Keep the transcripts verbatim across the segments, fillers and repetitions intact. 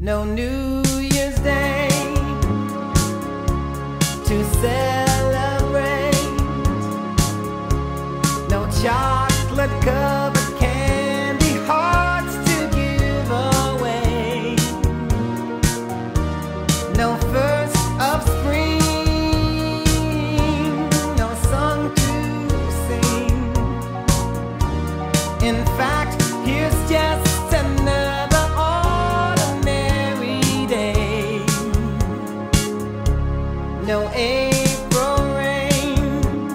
No New Year's Day to celebrate, no chocolate covered candy hearts to give away, no first of spring, no song to sing. In fact, here's just another ordinary day. No April rain,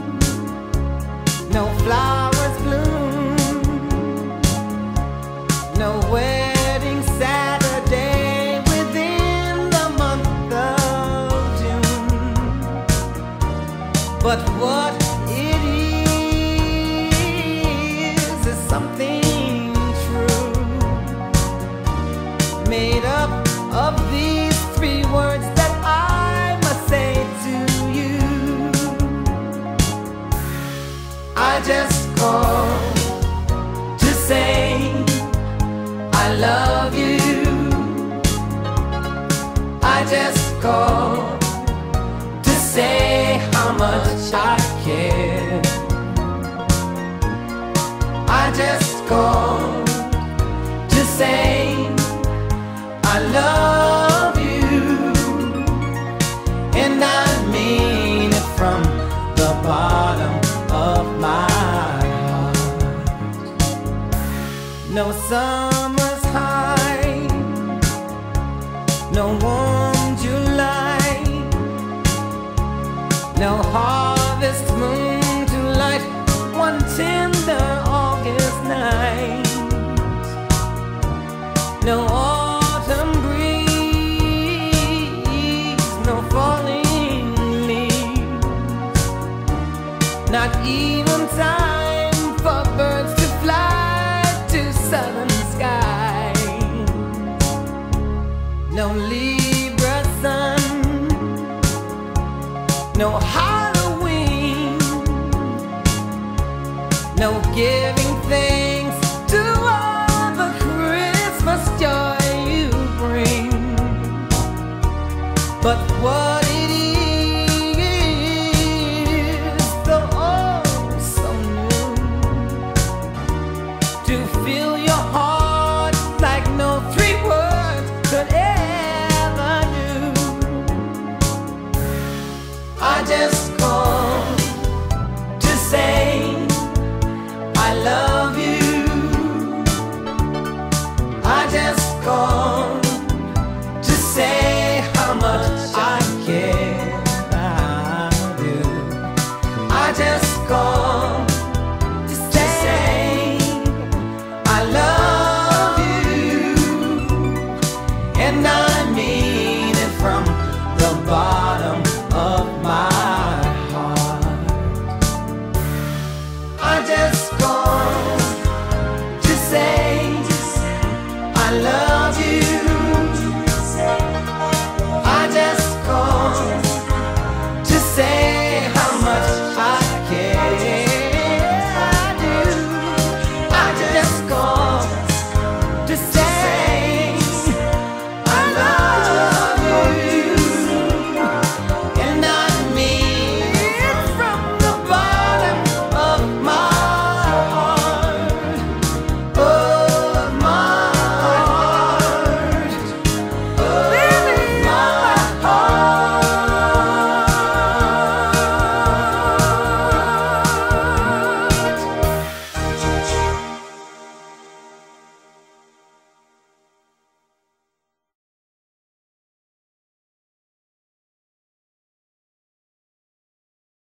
no flowers bloom, no wedding Saturday within the month of June. But what it is is something true, made up of these three words that I must say to you. I just called to say I love you. I just called to say how much I care. I just called to say I love you, and I mean it from the bottom of my heart. No summer's high, no warm July, no harvest moon to light one tender August night, no autumn breeze, no falling leaves, not even time for birds to fly to southern skies, no Libra sun, no Halloween, no giving thanks to all the Christmas joy you bring. But what it is, though oh so new, to fill your heart like no three words could ever do. I just called to say I love you. I just called to say how much I care. I do. I just called